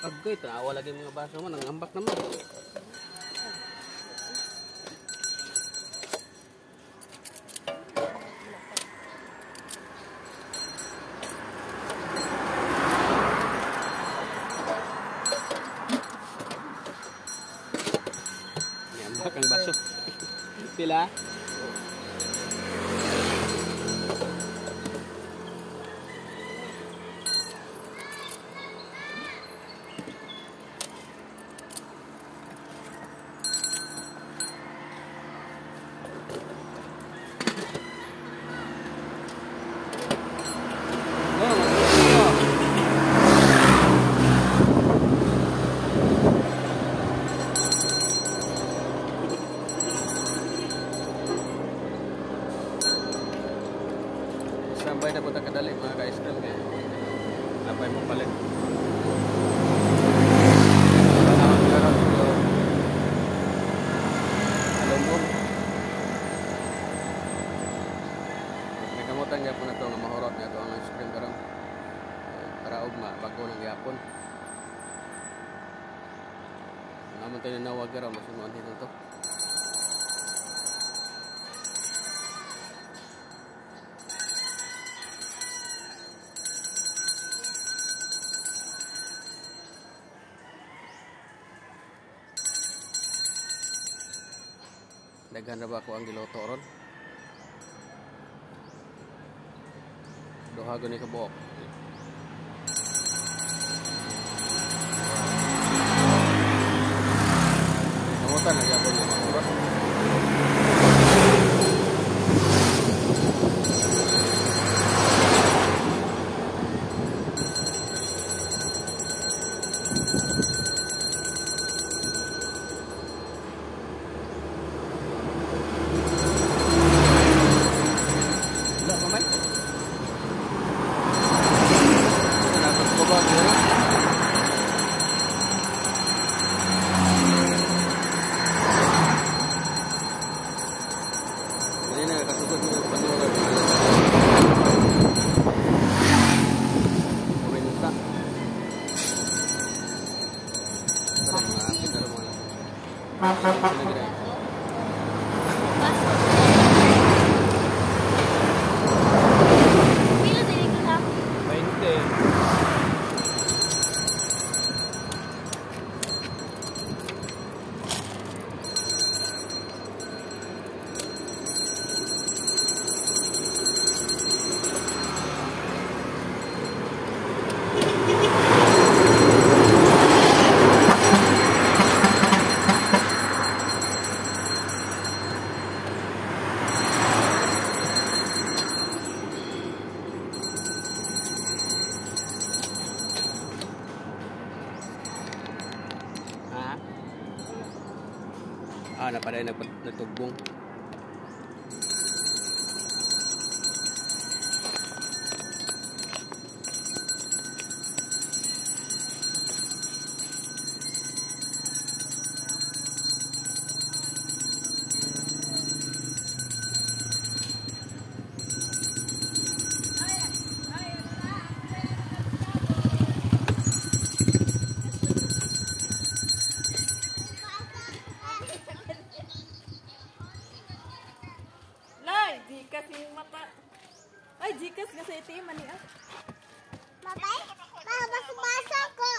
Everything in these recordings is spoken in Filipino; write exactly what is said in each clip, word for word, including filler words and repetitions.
Agay, tanawa lagi mga baso mo, nangambak naman. Nangambak ang baso. Pila? Sambay na punta kadali mga ka-iskal kaya napay mo palit. Alumog. May kamutan niya po na ito nga mahurot niya ito ang ice cream karang para ugma bago ng yapon. Naman tayo nawag ka raw masunuan dito ito. Daghan na ba ako ang giloto ron? Duha gani ka buok. Kamutan na yapon niya mga Ah, napaday nagtugbong. Ay, Gcash nga sa itim, mani ah. Babay, babasa-basa ko.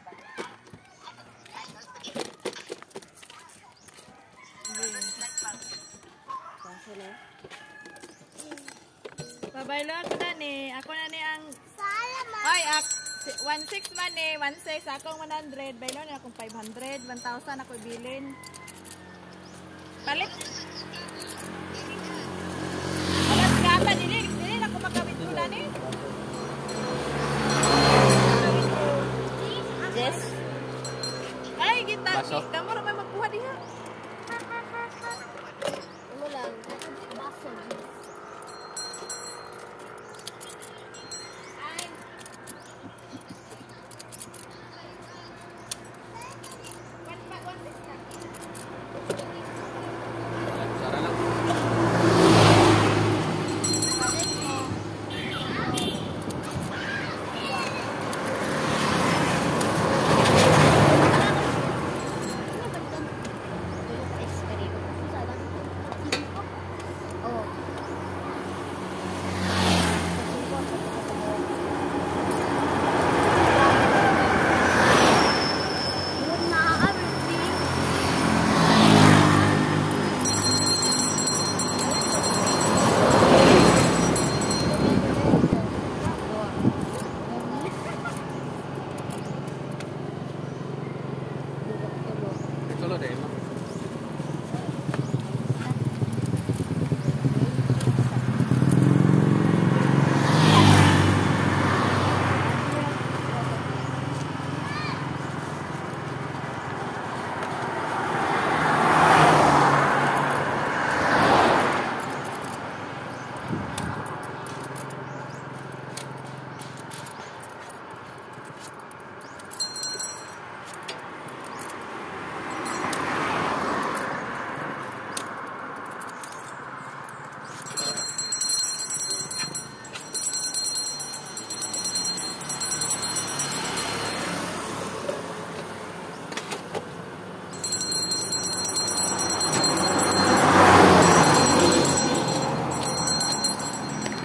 Babay lo ako na ni. Ako na ni ang... Salamat. Ay, ak one six man ni. one six. Akong one hundred. Baylo na akong five hundred. one thousand ako ibilin. Palit. Alas gata, dili. Dili na ako makawithdraw na ni. Yes. Ay, kita. Kamu ramay magkuha diha. Ano lang. Baso.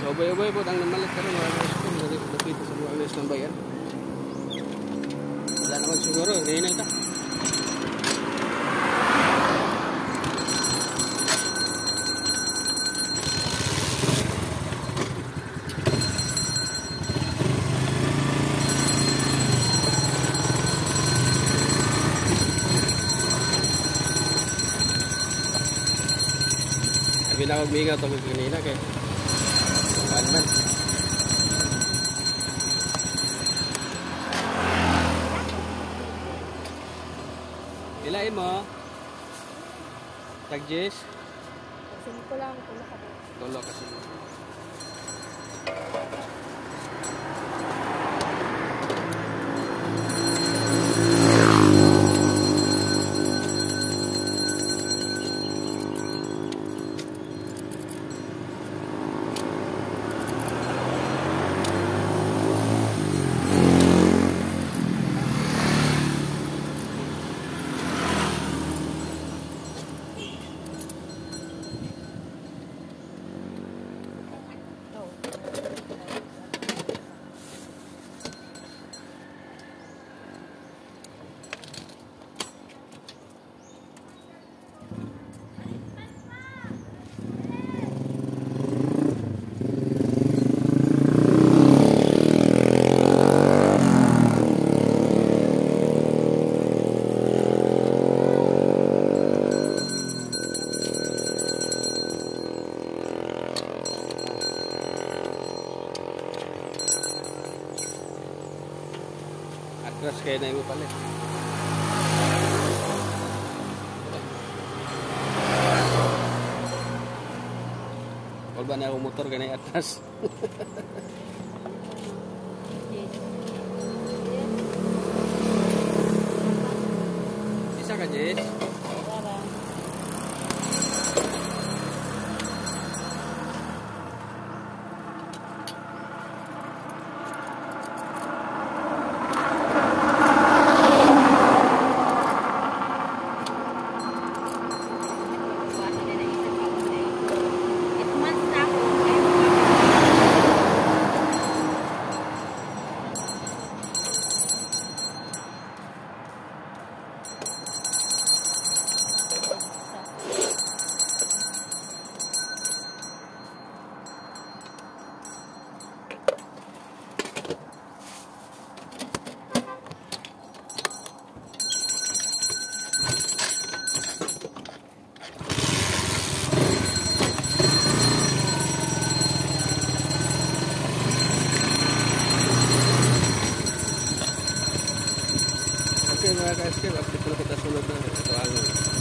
So, ubay-ubay po ang namalit karon mga ice cream na dito sa mga alis ng bayan. Wala naman siguro, hindi ta. Sabi na ako mingaw ito kanina kay one man. Ilain mo? Tagjis? Sige ko lang, tulog ka doon. Tulo kasi. Atras kayo na yung pala. Wala ba na akong motor ganay atras? Isa ka, Jess? Para. Okay mga ka-escape, update na kita sunod na ito ang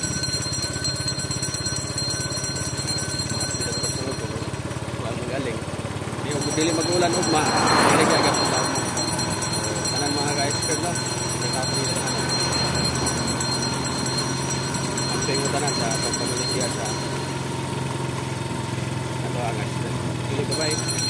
update na kita sunod ko ito ang magaling hindi yung dili mag-ulan ugma hindi ka agad sa kanan mga ka-escape na nagkapon nila na ang pingutan na sa pagpamilitiya sa ano ang escape. Sige, bye-bye.